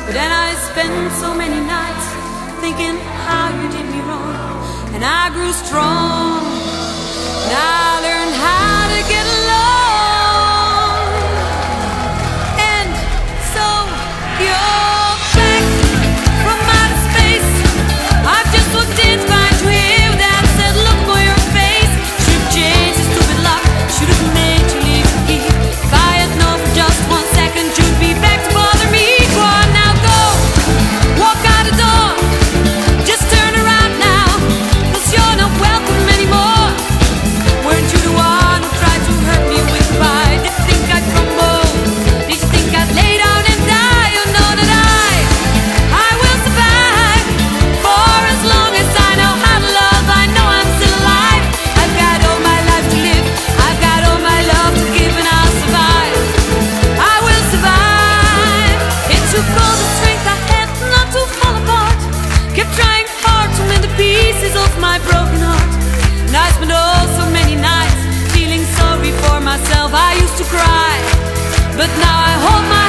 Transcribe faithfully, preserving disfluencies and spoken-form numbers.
But then I spent so many nights thinking how you did me wrong, and I grew strong, and I learned how to get along. And so you're back from outer space. I've just walked in to find you here with that said look for your face. Should've changed the stupid lock, should've made you leave here. If I had known for just one second you'd be back to bother me. Go on now, go, walk out the door, just turn around now, 'cause you're not welcome anymore. Weren't you the one who tried to hurt me with pride? Did you think I'd crumble? Did you think I'd lay down and die? You know that I, I will survive. For as long as I know how to love, I know I'm still alive. I've got all my life to live, I've got all my love to give, and I'll survive. I will survive. It took all the strength I had not to fall apart. Kept trying hard to mend the pieces of my broken heart. And I spent oh so many nights feeling sorry for myself. I used to cry, but now I hold my